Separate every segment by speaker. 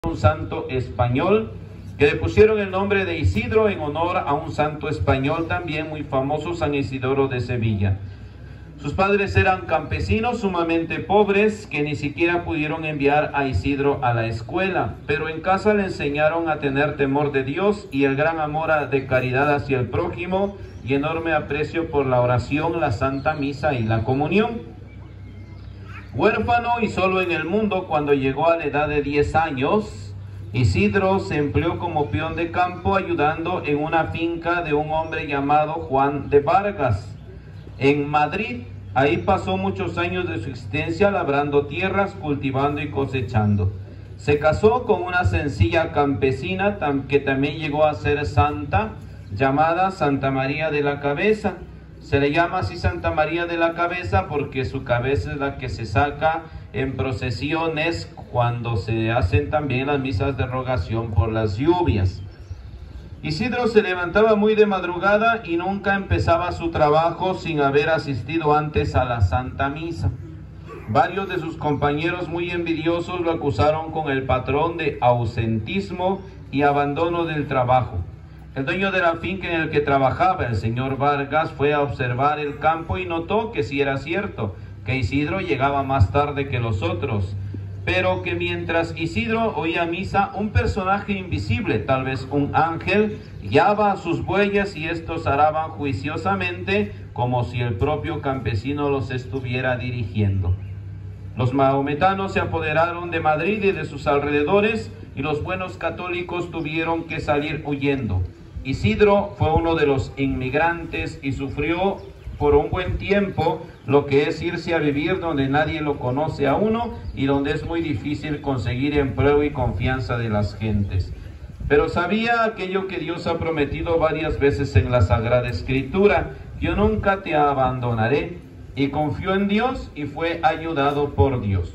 Speaker 1: un santo español que le pusieron el nombre de Isidro en honor a un santo español también muy famoso, San Isidoro de Sevilla. Sus padres eran campesinos sumamente pobres que ni siquiera pudieron enviar a Isidro a la escuela, pero en casa le enseñaron a tener temor de Dios y el gran amor de caridad hacia el prójimo y enorme aprecio por la oración, la Santa Misa y la comunión. Huérfano y solo en el mundo, cuando llegó a la edad de 10 años, Isidro se empleó como peón de campo ayudando en una finca de un hombre llamado Juan de Vargas, en Madrid. Ahí pasó muchos años de su existencia labrando tierras, cultivando y cosechando. Se casó con una sencilla campesina que también llegó a ser santa, llamada Santa María de la Cabeza. Se le llama así Santa María de la Cabeza porque su cabeza es la que se saca en procesiones cuando se hacen también las misas de rogación por las lluvias. Isidro se levantaba muy de madrugada y nunca empezaba su trabajo sin haber asistido antes a la Santa Misa. Varios de sus compañeros muy envidiosos lo acusaron con el patrón de ausentismo y abandono del trabajo. El dueño de la finca en el que trabajaba, el señor Vargas, fue a observar el campo y notó que sí era cierto, que Isidro llegaba más tarde que los otros, pero que mientras Isidro oía misa, un personaje invisible, tal vez un ángel, guiaba a sus bueyes y estos araban juiciosamente como si el propio campesino los estuviera dirigiendo. Los mahometanos se apoderaron de Madrid y de sus alrededores y los buenos católicos tuvieron que salir huyendo. Isidro fue uno de los inmigrantes y sufrió por un buen tiempo lo que es irse a vivir donde nadie lo conoce a uno y donde es muy difícil conseguir empleo y confianza de las gentes. Pero sabía aquello que Dios ha prometido varias veces en la Sagrada Escritura: yo nunca te abandonaré, y confió en Dios y fue ayudado por Dios.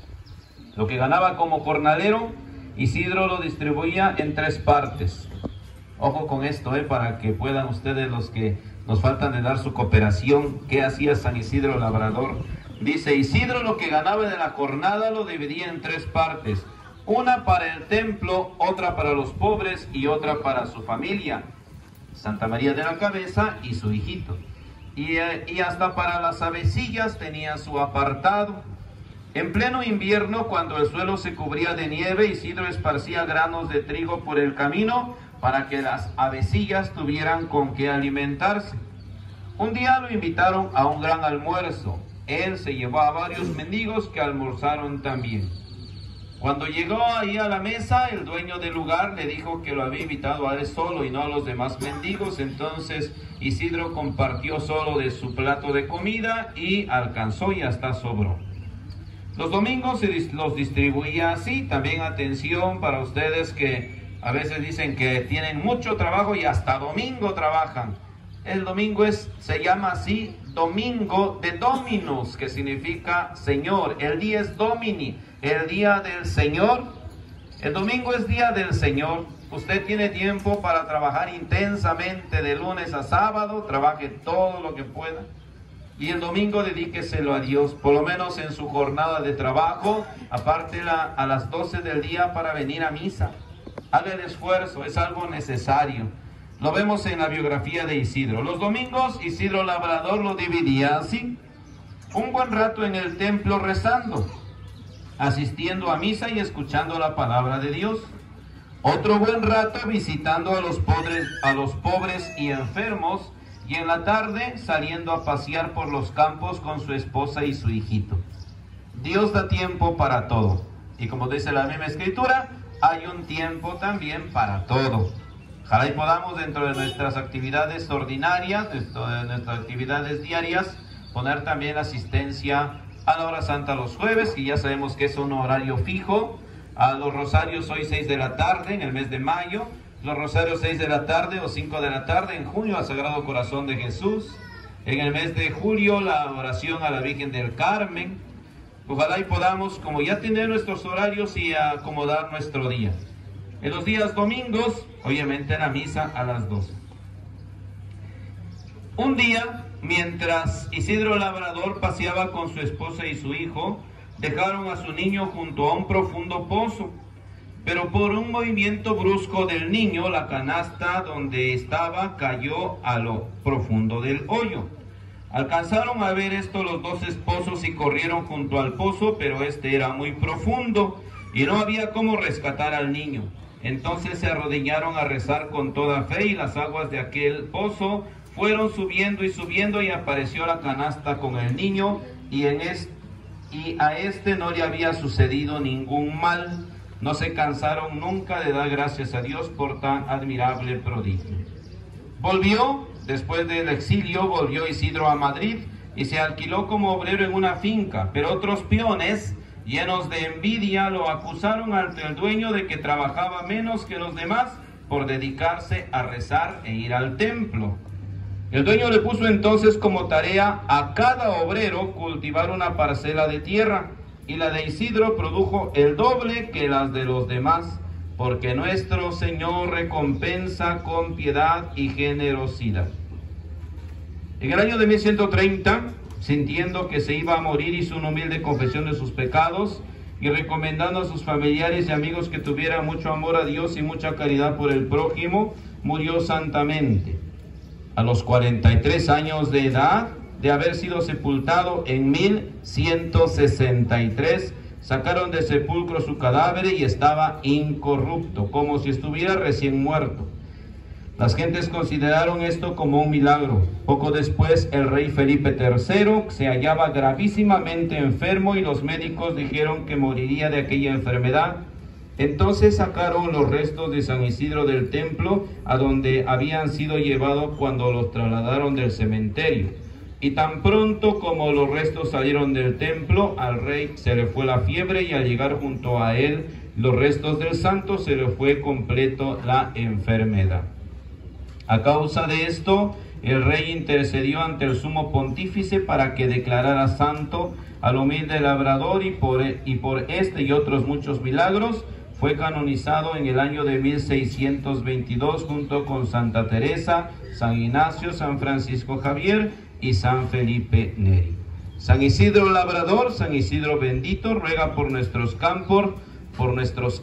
Speaker 1: Lo que ganaba como jornalero, Isidro lo distribuía en 3 partes. Ojo con esto, para que puedan ustedes, los que nos faltan de dar su cooperación, ¿qué hacía San Isidro Labrador? Dice: Isidro lo que ganaba de la jornada lo dividía en 3 partes. Una para el templo, otra para los pobres y otra para su familia, Santa María de la Cabeza y su hijito. Y hasta para las avecillas tenía su apartado. En pleno invierno, cuando el suelo se cubría de nieve, Isidro esparcía granos de trigo por el camino para que las avecillas tuvieran con qué alimentarse. Un día lo invitaron a un gran almuerzo. Él se llevó a varios mendigos que almorzaron también. Cuando llegó ahí a la mesa, el dueño del lugar le dijo que lo había invitado a él solo y no a los demás mendigos. Entonces Isidro compartió solo de su plato de comida y alcanzó y hasta sobró. Los domingos los distribuía así. También atención para ustedes que a veces dicen que tienen mucho trabajo y hasta domingo trabajan. El domingo se llama así Domingo de Dominus, que significa Señor. El día es Domini, el día del Señor. El domingo es día del Señor. Usted tiene tiempo para trabajar intensamente de lunes a sábado, trabaje todo lo que pueda. Y el domingo dedíqueselo a Dios, por lo menos en su jornada de trabajo, aparte a las 12 del día para venir a misa. Haga el esfuerzo, es algo necesario. Lo vemos en la biografía de Isidro. Los domingos Isidro Labrador lo dividía así: un buen rato en el templo rezando, asistiendo a misa y escuchando la palabra de Dios. Otro buen rato visitando a los pobres y enfermos, y en la tarde saliendo a pasear por los campos con su esposa y su hijito. Dios da tiempo para todo. Y como dice la misma Escritura, hay un tiempo también para todo. Ojalá y podamos, dentro de nuestras actividades ordinarias, dentro de nuestras actividades diarias, poner también asistencia a la hora santa los jueves, que ya sabemos que es un horario fijo. A los rosarios hoy 6 de la tarde en el mes de mayo. Los rosarios 6 de la tarde o 5 de la tarde en junio al Sagrado Corazón de Jesús. En el mes de julio la oración a la Virgen del Carmen. Ojalá y podamos, como ya tener nuestros horarios y acomodar nuestro día. En los días domingos, obviamente la misa a las 12. Un día, mientras Isidro Labrador paseaba con su esposa y su hijo, dejaron a su niño junto a un profundo pozo. pero por un movimiento brusco del niño, la canasta donde estaba cayó a lo profundo del hoyo. Alcanzaron a ver esto los dos esposos y corrieron junto al pozo, pero este era muy profundo y no había cómo rescatar al niño. Entonces se arrodillaron a rezar con toda fe, y las aguas de aquel pozo fueron subiendo y subiendo, y apareció la canasta con el niño, y a este no le había sucedido ningún mal. No se cansaron nunca de dar gracias a Dios por tan admirable prodigio. Después del exilio, volvió Isidro a Madrid y se alquiló como obrero en una finca, pero otros peones, llenos de envidia, lo acusaron ante el dueño de que trabajaba menos que los demás por dedicarse a rezar e ir al templo. El dueño le puso entonces como tarea a cada obrero cultivar una parcela de tierra, y la de Isidro produjo el doble que las de los demás, porque nuestro Señor recompensa con piedad y generosidad. En el año de 1130, sintiendo que se iba a morir, hizo una humilde confesión de sus pecados, y recomendando a sus familiares y amigos que tuvieran mucho amor a Dios y mucha caridad por el prójimo, murió santamente. A los 43 años de edad, de haber sido sepultado en 1163, sacaron de sepulcro su cadáver y estaba incorrupto, como si estuviera recién muerto. Las gentes consideraron esto como un milagro. Poco después, el rey Felipe III se hallaba gravísimamente enfermo y los médicos dijeron que moriría de aquella enfermedad. Entonces sacaron los restos de San Isidro del templo, a donde habían sido llevados cuando los trasladaron del cementerio. Y tan pronto como los restos salieron del templo, al rey se le fue la fiebre, y al llegar junto a él los restos del santo, se le fue completo la enfermedad. A causa de esto, el rey intercedió ante el sumo pontífice para que declarara santo al humilde labrador, y por este y otros muchos milagros fue canonizado en el año de 1622 junto con Santa Teresa, San Ignacio, San Francisco Javier y San Felipe Neri. San Isidro Labrador, San Isidro bendito, ruega por nuestros campos, por nuestros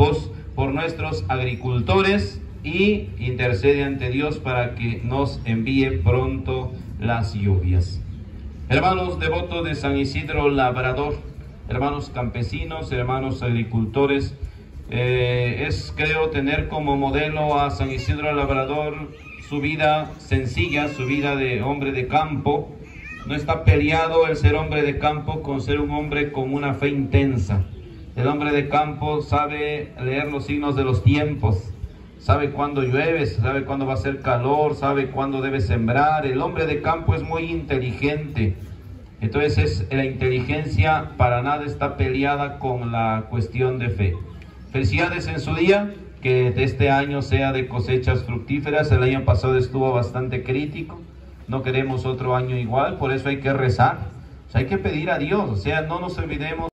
Speaker 1: agricultores, y intercede ante Dios para que nos envíe pronto las lluvias. Hermanos devotos de San Isidro Labrador, hermanos campesinos, hermanos agricultores, creo tener como modelo a San Isidro Labrador, su vida sencilla, su vida de hombre de campo. No está peleado el ser hombre de campo con ser un hombre con una fe intensa. El hombre de campo sabe leer los signos de los tiempos, sabe cuándo llueve, sabe cuándo va a ser calor, sabe cuándo debe sembrar. El hombre de campo es muy inteligente. Entonces la inteligencia para nada está peleada con la cuestión de fe. Felicidades en su día, que de este año sea de cosechas fructíferas. El año pasado estuvo bastante crítico, no queremos otro año igual, por eso hay que rezar, hay que pedir a Dios, no nos olvidemos